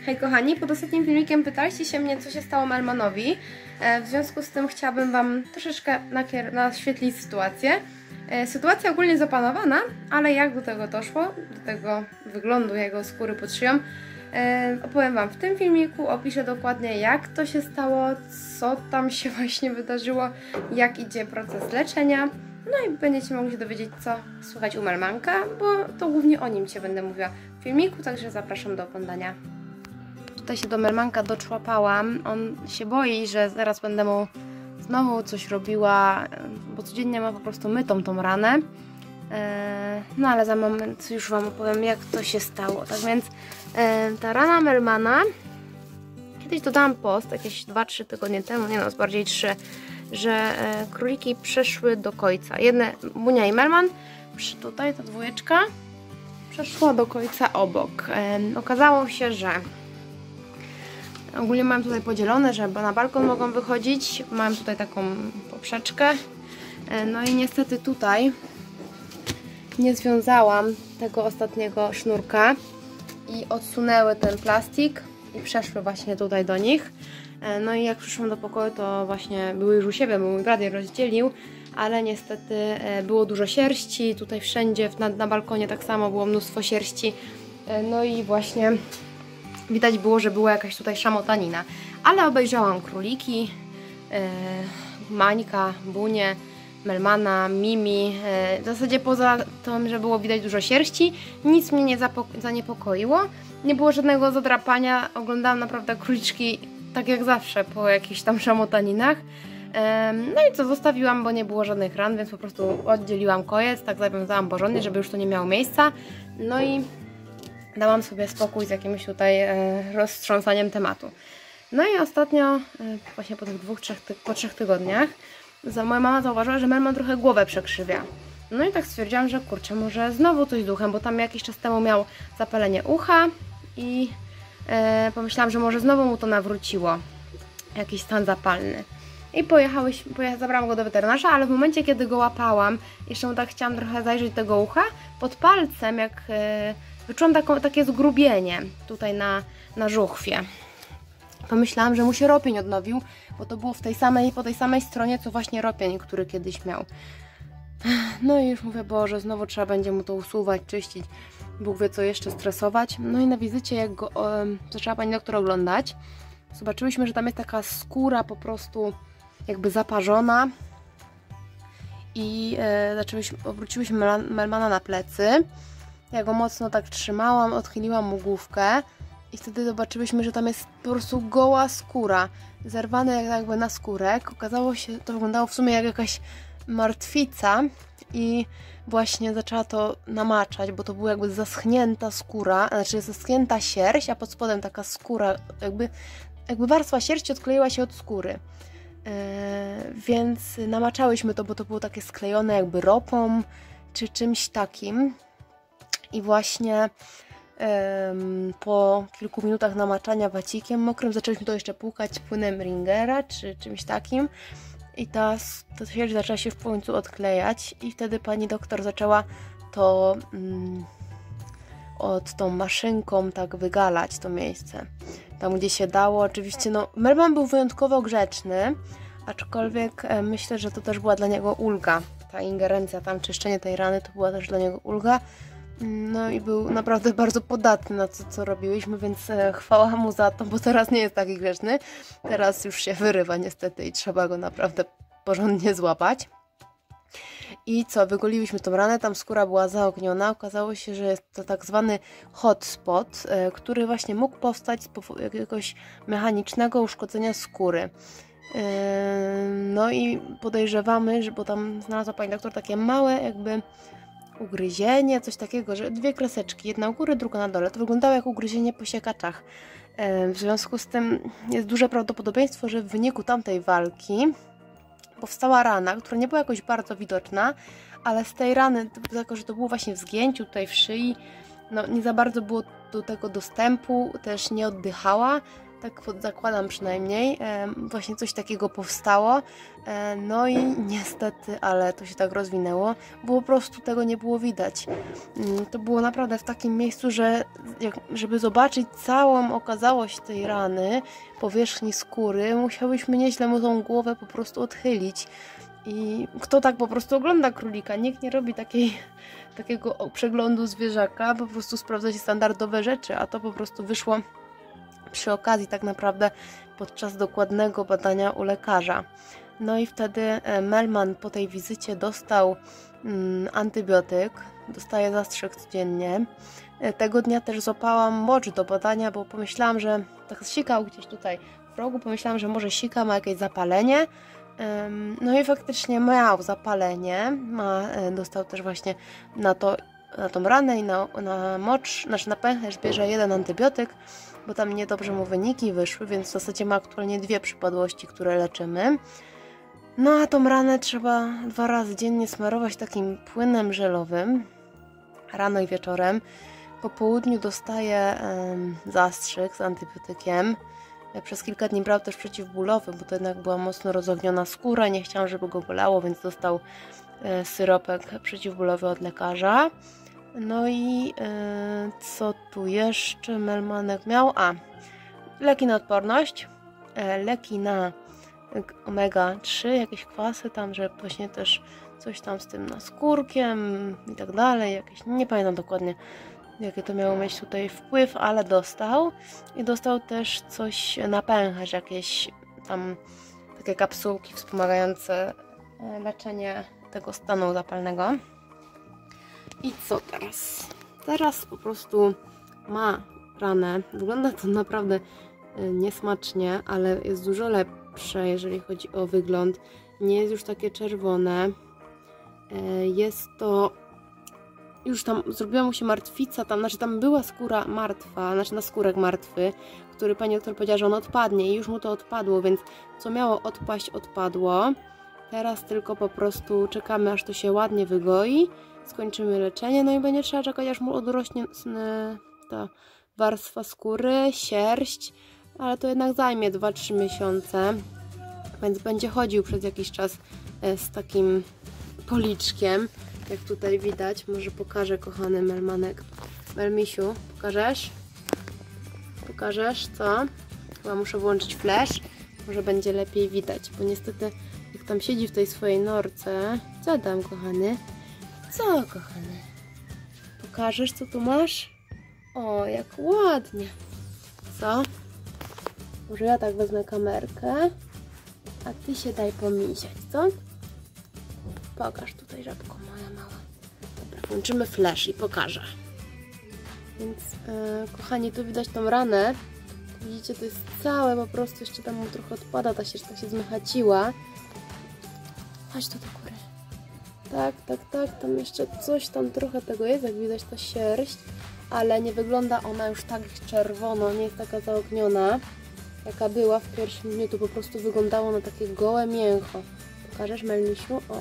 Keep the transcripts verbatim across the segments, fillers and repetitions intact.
Hej kochani, pod ostatnim filmikiem pytaliście się mnie, co się stało Melmanowi. W związku z tym chciałabym Wam troszeczkę naświetlić sytuację. Sytuacja ogólnie zapanowana, ale jak do tego doszło, do tego wyglądu jego skóry pod szyją, opowiem Wam w tym filmiku, opiszę dokładnie jak to się stało, co tam się właśnie wydarzyło, jak idzie proces leczenia. No i będziecie mogli się dowiedzieć, co słychać u Melmanka, bo to głównie o nim Cię będę mówiła w filmiku, także zapraszam do oglądania. Tutaj się do Melmanka doczłapałam. On się boi, że zaraz będę mu znowu coś robiła, bo codziennie ma po prostu mytą tą ranę. No ale za moment już Wam opowiem, jak to się stało. Tak więc ta rana Melmana, kiedyś dodałam post, jakieś dwa trzy tygodnie temu, nie no, bardziej trzy, że króliki przeszły do końca. Jedne, Bunia i Melman, tutaj ta dwójeczka, przeszła do końca obok. Okazało się, że ogólnie mam tutaj podzielone, że na balkon mogą wychodzić. Mam tutaj taką poprzeczkę. No i niestety tutaj nie związałam tego ostatniego sznurka i odsunęły ten plastik i przeszły właśnie tutaj do nich. No i jak przyszłam do pokoju, to właśnie były już u siebie, bo mój brat je rozdzielił, ale niestety było dużo sierści. Tutaj wszędzie na, na balkonie tak samo było mnóstwo sierści. No i właśnie widać było, że była jakaś tutaj szamotanina. Ale obejrzałam króliki, yy, Mańka, Bunię, Melmana, Mimi. Yy, w zasadzie poza tym, że było widać dużo sierści, nic mnie nie zaniepokoiło. Nie było żadnego zadrapania. Oglądałam naprawdę króliczki tak jak zawsze po jakichś tam szamotaninach. Yy, no i co, zostawiłam, bo nie było żadnych ran, więc po prostu oddzieliłam kojec, tak zawiązałam porządnie, żeby już to nie miało miejsca. No i dałam sobie spokój z jakimś tutaj e, roztrząsaniem tematu. No i ostatnio, e, właśnie po tych dwóch, trzech, ty po trzech tygodniach, za, moja mama zauważyła, że Melman trochę głowę przekrzywia. No i tak stwierdziłam, że kurczę, może znowu coś z duchem, bo tam jakiś czas temu miał zapalenie ucha i e, pomyślałam, że może znowu mu to nawróciło, jakiś stan zapalny. I pojechałeś, pojechał, zabrałam go do weterynarza, ale w momencie, kiedy go łapałam, jeszcze mu tak chciałam trochę zajrzeć do tego ucha, pod palcem, jak e, wyczułam taką, takie zgrubienie tutaj na, na żuchwie. Pomyślałam, że mu się ropień odnowił, bo to było w tej samej, po tej samej stronie, co właśnie ropień, który kiedyś miał. No i już mówię, Boże, znowu trzeba będzie mu to usuwać, czyścić, Bóg wie co jeszcze, stresować. No i na wizycie, jak go e, zaczęła pani doktor oglądać, zobaczyłyśmy, że tam jest taka skóra po prostu jakby zaparzona i e, zaczęłyśmy, obróciłyśmy Melmana na plecy. Ja go mocno tak trzymałam, odchyliłam mu główkę i wtedy zobaczyłyśmy, że tam jest po prostu goła skóra, zerwane jakby na skórek. Okazało się, to wyglądało w sumie jak jakaś martwica i właśnie zaczęła to namaczać, bo to była jakby zaschnięta skóra, znaczy zaschnięta sierść, a pod spodem taka skóra, jakby, jakby warstwa sierści odkleiła się od skóry. Yy, więc namaczałyśmy to, bo to było takie sklejone jakby ropą czy czymś takim. I właśnie ym, po kilku minutach namaczania wacikiem mokrym zaczęliśmy to jeszcze płukać płynem Ringera czy czymś takim. I ta, ta sierść zaczęła się w końcu odklejać i wtedy pani doktor zaczęła to ym, od tą maszynką tak wygalać to miejsce. Tam gdzie się dało. Oczywiście no, Melman był wyjątkowo grzeczny, aczkolwiek e, myślę, że to też była dla niego ulga. Ta ingerencja, tam czyszczenie tej rany to była też dla niego ulga. No i był naprawdę bardzo podatny na to, co robiłyśmy, więc e, chwała mu za to, bo teraz nie jest taki grzeczny. Teraz już się wyrywa niestety i trzeba go naprawdę porządnie złapać. I co, wygoliłyśmy tą ranę, tam skóra była zaogniona. Okazało się, że jest to tak zwany hotspot, e, który właśnie mógł powstać z powodu jakiegoś mechanicznego uszkodzenia skóry. E, no i podejrzewamy, że, bo tam znalazła pani doktor takie małe jakby ugryzienie, coś takiego, że dwie kreseczki, jedna u góry, druga na dole. To wyglądało jak ugryzienie po siekaczach. W związku z tym jest duże prawdopodobieństwo, że w wyniku tamtej walki powstała rana, która nie była jakoś bardzo widoczna, ale z tej rany, jako że to było właśnie w zgięciu tutaj w szyi, no nie za bardzo było do tego dostępu, też nie oddychała, tak zakładam przynajmniej, właśnie coś takiego powstało, no i niestety, ale to się tak rozwinęło, bo po prostu tego nie było widać. To było naprawdę w takim miejscu, że żeby zobaczyć całą okazałość tej rany, powierzchni skóry, musiałyśmy nieźle mu tą głowę po prostu odchylić. I kto tak po prostu ogląda królika? Nikt nie robi takiej, takiego przeglądu zwierzaka, po prostu sprawdza się standardowe rzeczy, a to po prostu wyszło przy okazji tak naprawdę podczas dokładnego badania u lekarza. No i wtedy Melman po tej wizycie dostał mm, antybiotyk, dostaje zastrzyk codziennie. Tego dnia też złapałam mocz do badania, bo pomyślałam, że tak sikał gdzieś tutaj w rogu, pomyślałam, że może sika, ma jakieś zapalenie. No i faktycznie miał zapalenie, ma, dostał też właśnie na, to, na tą ranę i na, na mocz, znaczy na pęcherz bierze jeden antybiotyk, bo tam niedobrze mu wyniki wyszły, więc w zasadzie ma aktualnie dwie przypadłości, które leczymy. No a tą ranę trzeba dwa razy dziennie smarować takim płynem żelowym, rano i wieczorem. Po południu dostaje um, zastrzyk z antybiotykiem. Przez kilka dni brał też przeciwbólowy, bo to jednak była mocno rozogniona skóra, nie chciałam, żeby go bolało, więc dostał e, syropek przeciwbólowy od lekarza. No i e, co tu jeszcze Melmanek miał? A, leki na odporność, e, leki na omega trzy, jakieś kwasy tam, że właśnie też coś tam z tym naskórkiem i tak dalej, jakieś, nie pamiętam dokładnie jakie to miało mieć tutaj wpływ, ale dostał. I dostał też coś na pęcherz, jakieś tam takie kapsułki wspomagające leczenie tego stanu zapalnego. I co teraz? Teraz po prostu ma ranę. Wygląda to naprawdę niesmacznie, ale jest dużo lepsze, jeżeli chodzi o wygląd. Nie jest już takie czerwone. Jest to już tam zrobiła mu się martwica, tam, znaczy tam była skóra martwa, znaczy naskórek martwy, który pani doktor powiedziała, że on odpadnie i już mu to odpadło, więc co miało odpaść, odpadło. Teraz tylko po prostu czekamy, aż to się ładnie wygoi, skończymy leczenie, no i będzie trzeba czekać, aż mu odrośnie ta warstwa skóry, sierść, ale to jednak zajmie dwa trzy miesiące, więc będzie chodził przez jakiś czas z takim policzkiem. Jak tutaj widać, może pokażę, kochany Melmanek. Melmisiu, pokażesz? Pokażesz, co? Chyba muszę włączyć flash, może będzie lepiej widać, bo niestety jak tam siedzi w tej swojej norce... Co tam, kochany? Co, kochany? Pokażesz, co tu masz? O, jak ładnie! Co? Może ja tak wezmę kamerkę, a ty się daj pomisiać, co? Pokaż tutaj, żabko moja mała. Dobra, włączymy flash i pokażę. Więc, e, kochani, tu widać tą ranę. Widzicie, to jest całe po prostu, jeszcze tam mu trochę odpada, ta sierść się zmychaciła. Chodź tu do góry. Tak, tak, tak, tam jeszcze coś tam trochę tego jest, jak widać ta sierść, ale nie wygląda ona już tak czerwono, nie jest taka zaogniona, jaka była w pierwszym dniu. To po prostu wyglądało na takie gołe mięcho. Pokażesz, Melmisiu? O.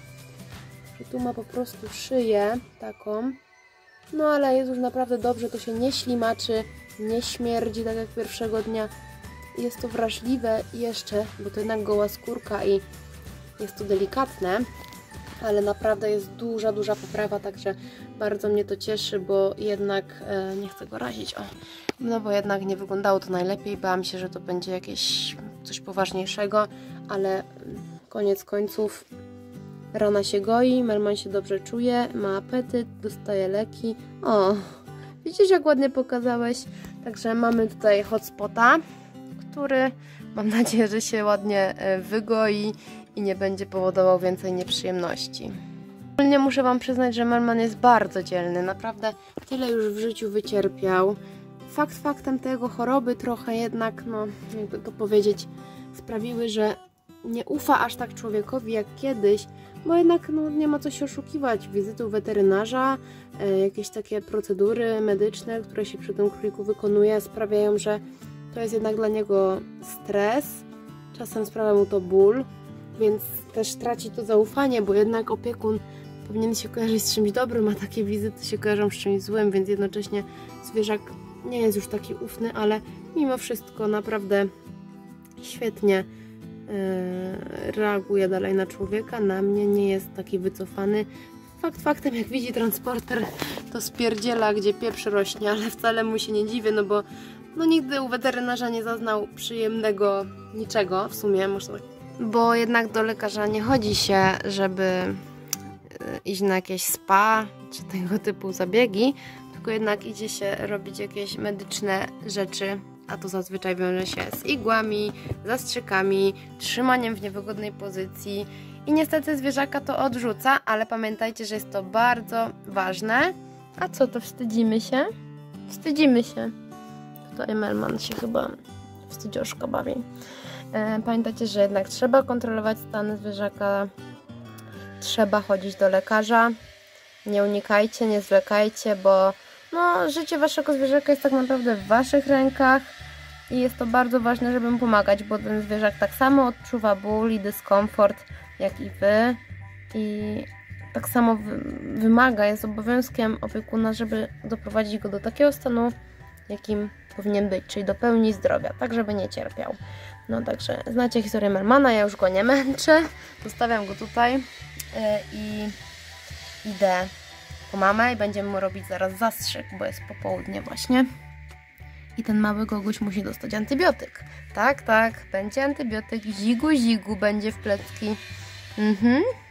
Tu ma po prostu szyję taką, no ale jest już naprawdę dobrze, to się nie ślimaczy, nie śmierdzi tak jak pierwszego dnia. Jest to wrażliwe jeszcze, bo to jednak goła skórka i jest to delikatne, ale naprawdę jest duża, duża poprawa, także bardzo mnie to cieszy, bo jednak, e, nie chcę go razić, o, no bo jednak nie wyglądało to najlepiej, bałam się, że to będzie jakieś coś poważniejszego, ale koniec końców rana się goi, Melman się dobrze czuje, ma apetyt, dostaje leki. O, widzisz, jak ładnie pokazałeś? Także mamy tutaj hotspota, który mam nadzieję, że się ładnie wygoi i nie będzie powodował więcej nieprzyjemności. Ogólnie muszę wam przyznać, że Melman jest bardzo dzielny, naprawdę tyle już w życiu wycierpiał. Fakt faktem te jego choroby trochę jednak, no jakby to powiedzieć, sprawiły, że nie ufa aż tak człowiekowi jak kiedyś, bo jednak no, nie ma co się oszukiwać. Wizyty u weterynarza, e, jakieś takie procedury medyczne, które się przy tym króliku wykonuje, sprawiają, że to jest jednak dla niego stres, czasem sprawia mu to ból, więc też traci to zaufanie, bo jednak opiekun powinien się kojarzyć z czymś dobrym, a takie wizyty się kojarzą z czymś złym, więc jednocześnie zwierzak nie jest już taki ufny, ale mimo wszystko naprawdę świetnie yy, reaguje dalej na człowieka, na mnie, nie jest taki wycofany. Fakt faktem, jak widzi transporter, to spierdziela, gdzie pieprz rośnie, ale wcale mu się nie dziwię, no bo no nigdy u weterynarza nie zaznał przyjemnego niczego, w sumie można, bo jednak do lekarza nie chodzi się, żeby iść na jakieś spa, czy tego typu zabiegi, tylko jednak idzie się robić jakieś medyczne rzeczy, a to zazwyczaj wiąże się z igłami, zastrzykami, trzymaniem w niewygodnej pozycji i niestety zwierzaka to odrzuca, ale pamiętajcie, że jest to bardzo ważne. A co, to wstydzimy się? Wstydzimy się. Tutaj Melman się chyba wstydzioszko bawi. Pamiętajcie, że jednak trzeba kontrolować stan zwierzaka, trzeba chodzić do lekarza, nie unikajcie, nie zwlekajcie, bo no, życie waszego zwierzaka jest tak naprawdę w waszych rękach i jest to bardzo ważne, żeby mu pomagać, bo ten zwierzak tak samo odczuwa ból i dyskomfort jak i wy i tak samo wymaga, jest obowiązkiem opiekuna, żeby doprowadzić go do takiego stanu, jakim powinien być, czyli do pełni zdrowia, tak żeby nie cierpiał. No także znacie historię Melmana, ja już go nie męczę, zostawiam go tutaj yy, i idę po mamę i będziemy mu robić zaraz zastrzyk, bo jest popołudnie właśnie. I ten mały goguś musi dostać antybiotyk. Tak, tak, będzie antybiotyk, zigu, zigu będzie w plecki. Mhm.